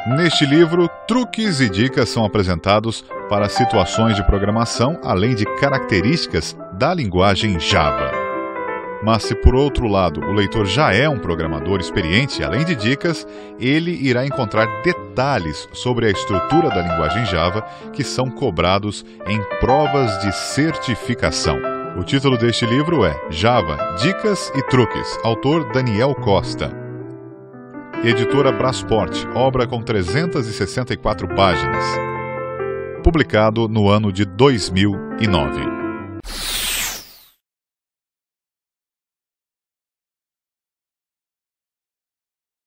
Neste livro, truques e dicas são apresentados para situações de programação, além de características da linguagem Java. Mas se por outro lado o leitor já é um programador experiente, além de dicas, ele irá encontrar detalhes sobre a estrutura da linguagem Java que são cobrados em provas de certificação. O título deste livro é Java, Dicas e Truques, autor Daniel Costa. Editora Brasport, obra com 364 páginas. Publicado no ano de 2009.